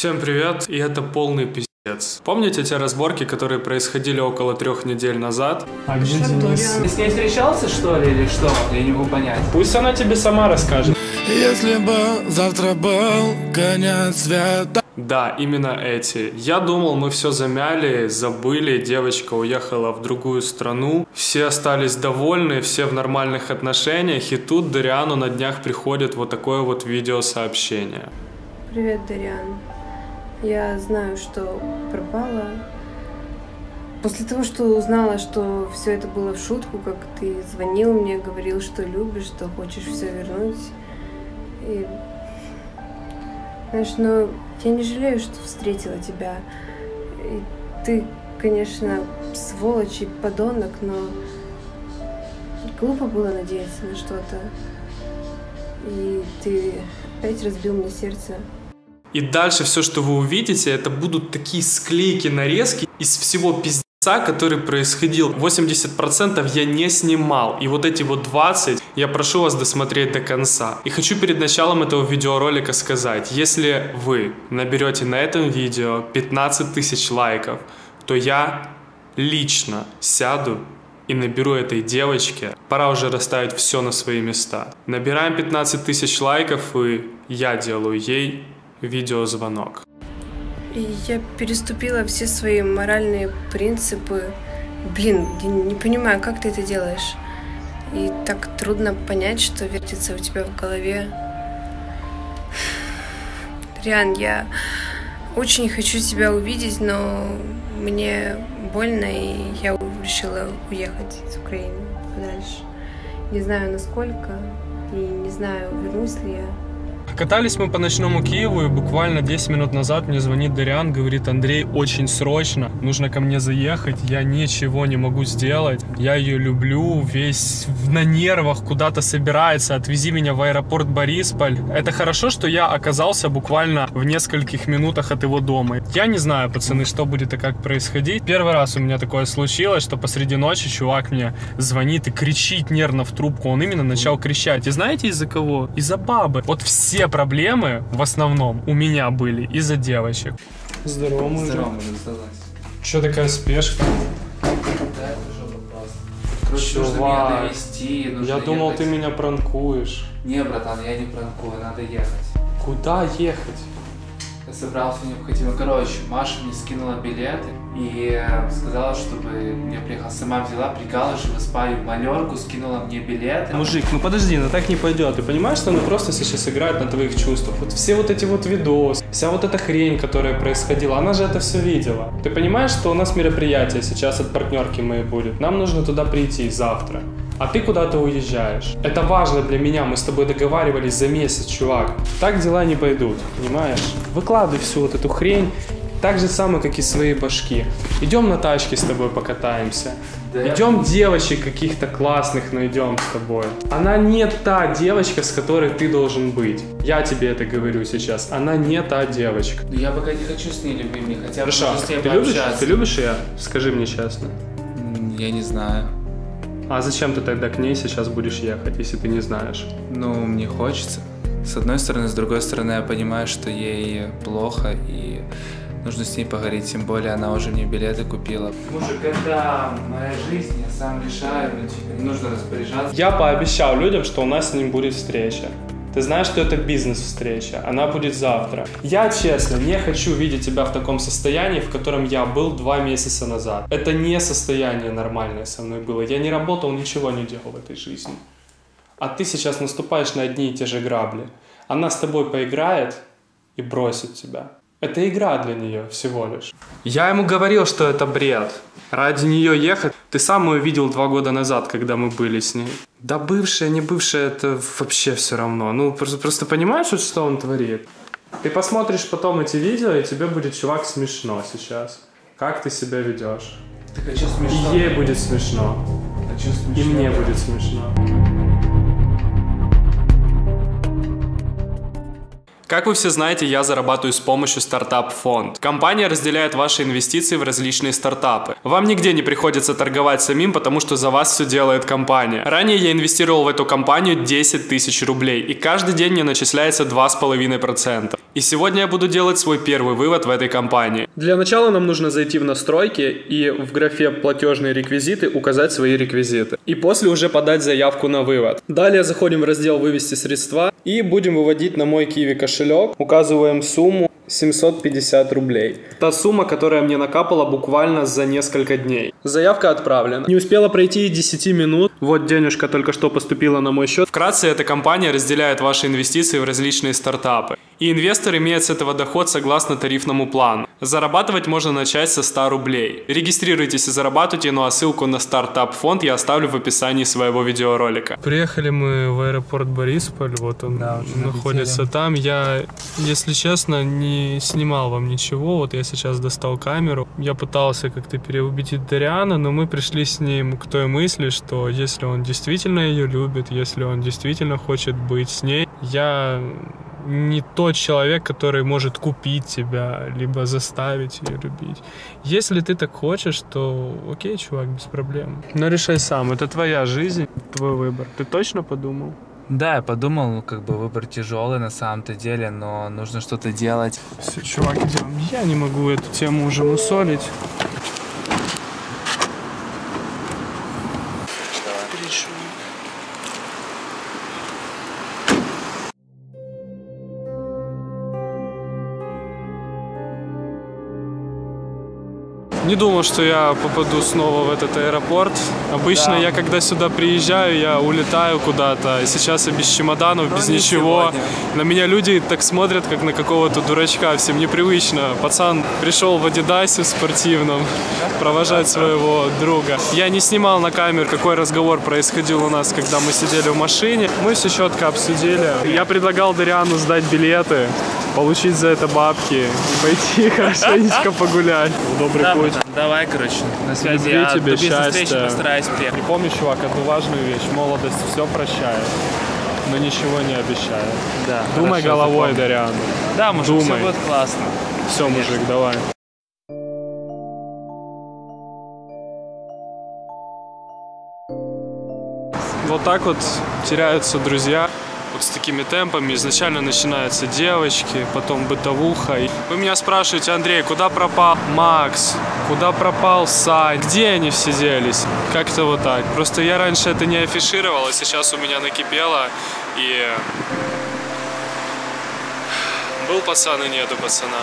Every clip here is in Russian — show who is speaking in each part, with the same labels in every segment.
Speaker 1: Всем привет, и это полный пиздец. Помните те разборки, которые происходили около 3 недель назад?
Speaker 2: А где Денис?
Speaker 3: Ты с ней встречался, что ли, или что? Я не могу понять.
Speaker 1: Пусть она тебе сама расскажет.
Speaker 4: Если бы завтра был конец света.
Speaker 1: Да, именно эти. Я думал, мы все замяли, забыли, девочка уехала в другую страну, все остались довольны, все в нормальных отношениях, и тут Дариану на днях приходит вот такое вот видеосообщение.
Speaker 5: Привет, Дариан. Я знаю, что пропала. После того, что узнала, что все это было в шутку, как ты звонил мне, говорил, что любишь, что хочешь все вернуть. И, знаешь, но я не жалею, что встретила тебя. И ты, конечно, сволочь и подонок, но глупо было надеяться на что-то. И ты опять разбил мне сердце.
Speaker 1: И дальше все, что вы увидите, это будут такие склейки, нарезки из всего пиздеца, который происходил. 80% я не снимал. И вот эти вот 20 я прошу вас досмотреть до конца. И хочу перед началом этого видеоролика сказать, если вы наберете на этом видео 15 тысяч лайков, то я лично сяду и наберу этой девочке. Пора уже расставить все на свои места. Набираем 15 тысяч лайков, и я делаю ей видеозвонок.
Speaker 5: И я переступила все свои моральные принципы. Блин, я не понимаю, как ты это делаешь. И так трудно понять, что вертится у тебя в голове. Риан, я очень хочу тебя увидеть, но мне больно, и я решила уехать из Украины подальше. Не знаю, насколько, и не знаю, вернусь ли я.
Speaker 1: Катались мы по ночному Киеву, и буквально 10 минут назад мне звонит Дариан, говорит: Андрей, очень срочно, нужно ко мне заехать, я ничего не могу сделать, я ее люблю, весь на нервах, куда-то собирается, отвези меня в аэропорт Борисполь. Это хорошо, что я оказался буквально в нескольких минутах от его дома. Я не знаю, пацаны, что будет и как происходить. Первый раз у меня такое случилось, что посреди ночи чувак мне звонит и кричит нервно в трубку. Он именно начал кричать. И знаете из-за кого? Из-за бабы. Вот все проблемы в основном у меня были из-за девочек. Здорово, мужик.
Speaker 3: Здорово, мужик, сдалась.
Speaker 1: Чё такая спешка?
Speaker 3: Да, это же вопрос. Короче, нужно
Speaker 1: Чувак,
Speaker 3: меня довести, нужно
Speaker 1: я думал,
Speaker 3: ехать.
Speaker 1: ты меня пранкуешь.
Speaker 3: Не, братан, я не пранкую, надо ехать.
Speaker 1: Куда ехать?
Speaker 3: Я собрался необходимо. Короче, Маша мне скинула билеты и сказала, чтобы я приехал. Сама взяла, прикала же в Испанию малерку, скинула мне билеты.
Speaker 1: Мужик, ну подожди, ну так не пойдет. Ты понимаешь, что она просто сейчас играет на твоих чувствах? Вот все вот эти вот видосы, вся вот эта хрень, которая происходила, она же это все видела. Ты понимаешь, что у нас мероприятие сейчас от партнерки моей будет? Нам нужно туда прийти завтра. А ты куда-то уезжаешь. Это важно для меня, мы с тобой договаривались за месяц, чувак. Так дела не пойдут, понимаешь? Выкладывай всю вот эту хрень, так же самое, как и свои башки. Идем на тачке с тобой покатаемся.
Speaker 3: Да.
Speaker 1: Идем девочек каких-то классных найдем с тобой. Она не та девочка, с которой ты должен быть. Я тебе это говорю сейчас. Она не та девочка.
Speaker 3: Но я пока не хочу с ней любить, мне хотя бы
Speaker 1: Хорошо,
Speaker 3: с ней
Speaker 1: ты любишь?
Speaker 3: пообщаться.
Speaker 1: Ты любишь ее? Скажи мне честно.
Speaker 3: Я не знаю.
Speaker 1: А зачем ты тогда к ней сейчас будешь ехать, если ты не знаешь?
Speaker 3: Ну, мне хочется. С одной стороны, с другой стороны, я понимаю, что ей плохо, и нужно с ней поговорить, тем более она уже мне билеты купила. Мужик, это моя жизнь, я сам решаю, но типа не нужно распоряжаться.
Speaker 1: Я пообещал людям, что у нас с ним будет встреча. Ты знаешь, что это бизнес-встреча, она будет завтра. Я, честно, не хочу видеть тебя в таком состоянии, в котором я был 2 месяца назад. Это не состояние нормальное со мной было. Я не работал, ничего не делал в этой жизни. А ты сейчас наступаешь на одни и те же грабли. Она с тобой поиграет и бросит тебя. Это игра для нее всего лишь. Я ему говорил, что это бред. Ради нее ехать. Ты сам ее видел 2 года назад, когда мы были с ней. Да бывшая, не бывшая, это вообще все равно. Ну, просто понимаешь, что он творит? Ты посмотришь потом эти видео, и тебе будет, чувак, смешно сейчас. Как ты себя ведешь.
Speaker 3: Так, а что смешно?
Speaker 1: И ей будет смешно.
Speaker 3: А что смешно?
Speaker 1: И мне будет смешно. Как вы все знаете, я зарабатываю с помощью стартап-фонд. Компания разделяет ваши инвестиции в различные стартапы. Вам нигде не приходится торговать самим, потому что за вас все делает компания. Ранее я инвестировал в эту компанию 10 тысяч рублей, и каждый день мне начисляется 2,5%. И сегодня я буду делать свой первый вывод в этой компании. Для начала нам нужно зайти в настройки и в графе «Платежные реквизиты» указать свои реквизиты. И после уже подать заявку на вывод. Далее заходим в раздел «Вывести средства» и будем выводить на мой Kiwi кошелек. Указываем сумму 750 рублей. Та сумма, которая мне накапала буквально за несколько дней. Заявка отправлена. Не успела пройти и 10 минут. Вот денежка только что поступила на мой счет. Вкратце, эта компания разделяет ваши инвестиции в различные стартапы. И инвестор имеет с этого доход согласно тарифному плану. Зарабатывать можно начать со 100 рублей. Регистрируйтесь и зарабатывайте, ну а ссылку на стартап-фонд я оставлю в описании своего видеоролика. Приехали мы в аэропорт Борисполь, вот он находится там. Я, если честно, не снимал вам ничего, вот я сейчас достал камеру. Я пытался как-то переубедить Дариана, но мы пришли с ним к той мысли, что если он действительно ее любит, если он действительно хочет быть с ней, я не тот человек, который может купить тебя, либо заставить ее любить. Если ты так хочешь, то окей, чувак, без проблем. Но решай сам, это твоя жизнь, твой выбор. Ты точно подумал?
Speaker 3: Да, я подумал, как бы выбор тяжелый на самом-то деле, но нужно что-то делать.
Speaker 1: Все, чувак, идем. Я не могу эту тему уже мусолить. Не думал, что я попаду снова в этот аэропорт. Обычно я, когда сюда приезжаю, я улетаю куда-то. Сейчас я без чемоданов, без ничего. Сегодня. На меня люди так смотрят, как на какого-то дурачка. Всем непривычно. Пацан пришел в Адидасе спортивном провожать своего друга. Я не снимал на камеру, какой разговор происходил у нас, когда мы сидели в машине. Мы все четко обсудили. Я предлагал Дариану сдать билеты, получить за это бабки и пойти хорошенечко погулять. Добрый путь.
Speaker 3: Давай, короче, на связи.
Speaker 1: Любви
Speaker 3: Я
Speaker 1: тебе,
Speaker 3: до
Speaker 1: счастья.
Speaker 3: встречи постараюсь приехать.
Speaker 1: И помни, чувак, одну важную вещь. Молодость все прощает, но ничего не обещает.
Speaker 3: Да,
Speaker 1: думай головой, Дариан.
Speaker 3: Да, мужик, все будет классно.
Speaker 1: Все, мужик, давай. Вот так вот теряются друзья. Вот с такими темпами. Изначально начинаются девочки, потом бытовуха. Вы меня спрашиваете: Андрей, куда пропал Макс? Куда пропал Сань? Где они все делись? Как-то вот так. Просто я раньше это не афишировал, а сейчас у меня накипело. И был пацан и нету пацана.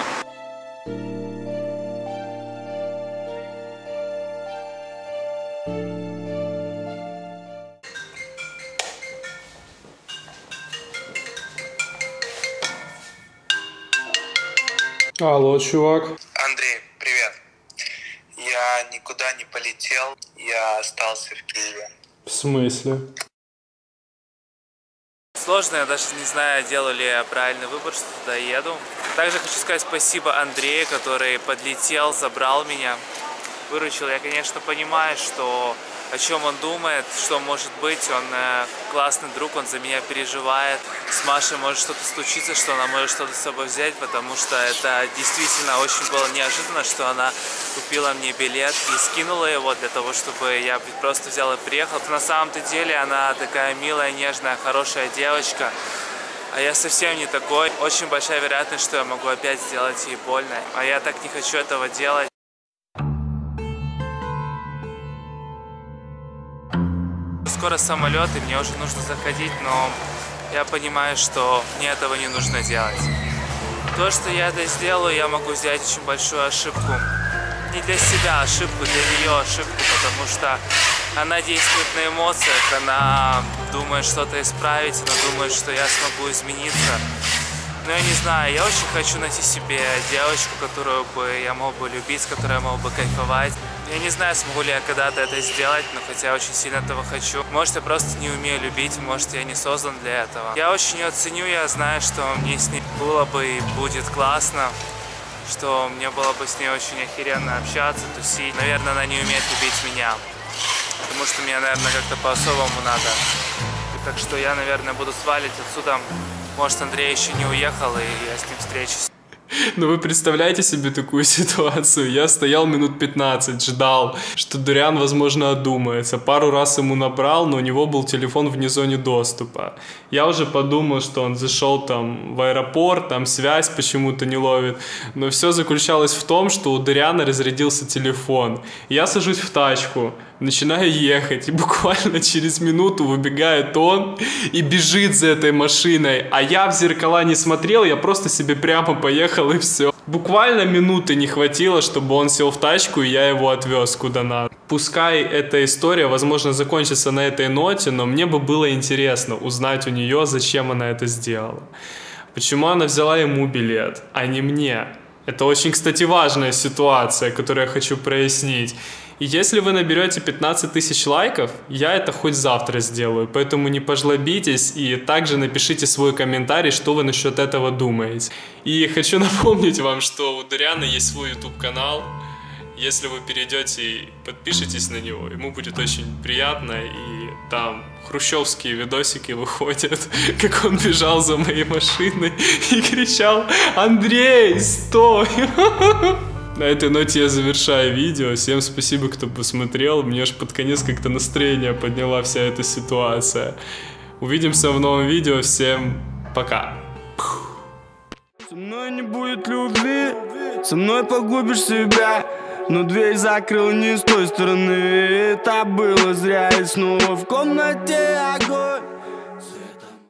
Speaker 1: Алло, чувак.
Speaker 2: Андрей, привет. Я никуда не полетел, я остался в Киеве.
Speaker 1: В смысле?
Speaker 3: Сложно, я даже не знаю, делаю ли я правильный выбор, что туда еду. Также хочу сказать спасибо Андрею, который подлетел, забрал меня, выручил. Я, конечно, понимаю, что о чем он думает, что может быть. Он классный друг, он за меня переживает. С Машей может что-то случиться, что она может что-то с собой взять, потому что это действительно очень было неожиданно, что она купила мне билет и скинула его для того, чтобы я просто взял и приехал. На самом-то деле она такая милая, нежная, хорошая девочка. А я совсем не такой. Очень большая вероятность, что я могу опять сделать ей больно. А я так не хочу этого делать. Скоро самолет, и мне уже нужно заходить, но я понимаю, что мне этого не нужно делать. То, что я это сделаю, я могу сделать очень большую ошибку. Не для себя ошибку, для нее ошибку, потому что она действует на эмоциях, она думает что-то исправить, она думает, что я смогу измениться. Но я не знаю, я очень хочу найти себе девочку, которую бы я мог бы любить, с которой я мог бы кайфовать. Я не знаю, смогу ли я когда-то это сделать, но хотя я очень сильно этого хочу. Может, я просто не умею любить, может, я не создан для этого. Я очень ее ценю, я знаю, что мне с ней было бы и будет классно, что мне было бы с ней очень охеренно общаться, тусить. Наверное, она не умеет любить меня, потому что мне, наверное, как-то по-особому надо. Так что я, наверное, буду сваливать отсюда Может, Андрей еще не уехал, и я с ним встречусь.
Speaker 1: Ну вы представляете себе такую ситуацию? Я стоял минут 15, ждал, что Дуриан, возможно, одумается. Пару раз ему набрал, но у него был телефон вне зоны доступа. Я уже подумал, что он зашел там в аэропорт, там связь почему-то не ловит. Но все заключалось в том, что у Дуриана разрядился телефон. Я сажусь в тачку, начинаю ехать, и буквально через минуту выбегает он и бежит за этой машиной. А я в зеркала не смотрел, я просто себе прямо поехал и все. Буквально минуты не хватило, чтобы он сел в тачку, и я его отвез куда надо. Пускай эта история, возможно, закончится на этой ноте, но мне бы было интересно узнать у нее, зачем она это сделала. Почему она взяла ему билет, а не мне? Это очень, кстати, важная ситуация, которую я хочу прояснить. И если вы наберете 15 тысяч лайков, я это хоть завтра сделаю. Поэтому не пожлобитесь и также напишите свой комментарий, что вы насчет этого думаете. И хочу напомнить вам, что у Дуриана есть свой YouTube-канал. Если вы перейдете и подпишитесь на него, ему будет очень приятно. И там хрущевские видосики выходят, как он бежал за моей машиной и кричал: «Андрей, стой!» На этой ноте я завершаю видео. Всем спасибо, кто посмотрел. Мне аж под конец как-то настроение подняла вся эта ситуация. Увидимся в новом видео. Всем пока.
Speaker 6: Со мной не будет любви, со мной погубишь себя. Но дверь закрыл не с той стороны, это было зря. И снова в комнате огонь.